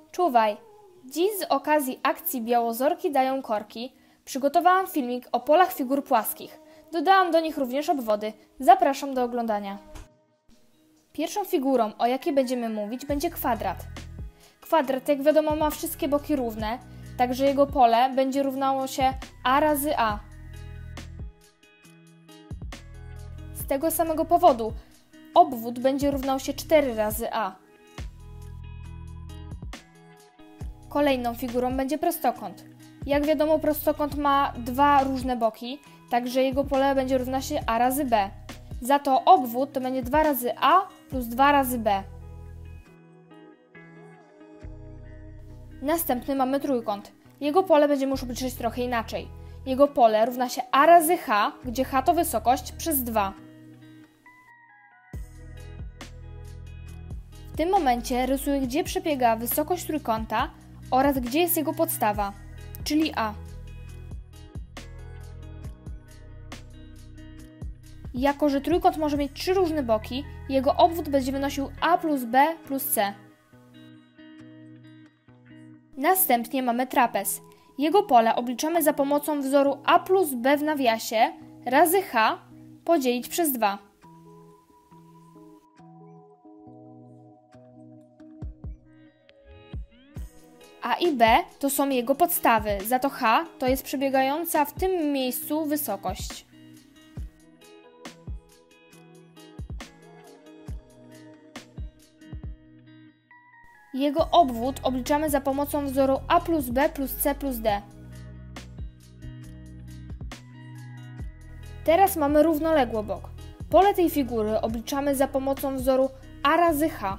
Czuwaj! Dziś z okazji akcji Białozorki dają korki przygotowałam filmik o polach figur płaskich. Dodałam do nich również obwody. Zapraszam do oglądania. Pierwszą figurą, o jakiej będziemy mówić, będzie kwadrat. Kwadrat, jak wiadomo, ma wszystkie boki równe, także jego pole będzie równało się a razy a. Z tego samego powodu obwód będzie równał się 4 razy a. Kolejną figurą będzie prostokąt. Jak wiadomo, prostokąt ma dwa różne boki, także jego pole będzie równa się a razy b. Za to obwód to będzie 2 razy a plus 2 razy b. Następny mamy trójkąt. Jego pole będziemy już obliczyć trochę inaczej. Jego pole równa się a razy h, gdzie h to wysokość przez 2. W tym momencie rysuję, gdzie przebiega wysokość trójkąta oraz gdzie jest jego podstawa, czyli a. Jako że trójkąt może mieć 3 różne boki, jego obwód będzie wynosił a plus b plus c. Następnie mamy trapez. Jego pole obliczamy za pomocą wzoru a plus b w nawiasie razy h podzielić przez 2. A i b to są jego podstawy, za to h to jest przebiegająca w tym miejscu wysokość. Jego obwód obliczamy za pomocą wzoru a plus b plus c plus d. Teraz mamy równoległobok. Pole tej figury obliczamy za pomocą wzoru a razy h.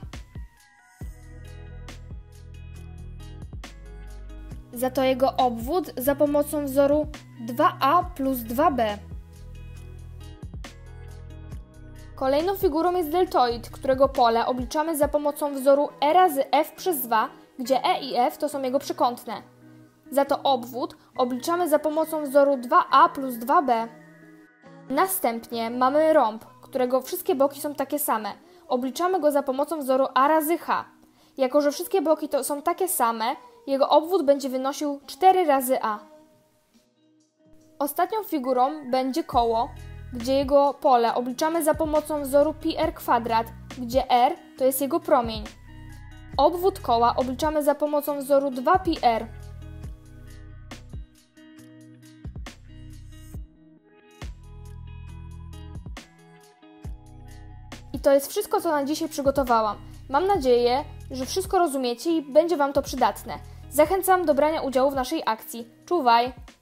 Za to jego obwód za pomocą wzoru 2a plus 2b. Kolejną figurą jest deltoid, którego pole obliczamy za pomocą wzoru e razy f przez 2, gdzie e i f to są jego przekątne. Za to obwód obliczamy za pomocą wzoru 2a plus 2b. Następnie mamy rąb, którego wszystkie boki są takie same. Obliczamy go za pomocą wzoru a razy h. Jako że wszystkie boki to są takie same, jego obwód będzie wynosił 4 razy a. Ostatnią figurą będzie koło, gdzie jego pole obliczamy za pomocą wzoru πr kwadrat, gdzie r to jest jego promień. Obwód koła obliczamy za pomocą wzoru 2πr. I to jest wszystko, co na dzisiaj przygotowałam. Mam nadzieję, że wszystko rozumiecie i będzie Wam to przydatne. Zachęcam do brania udziału w naszej akcji. Czuwaj!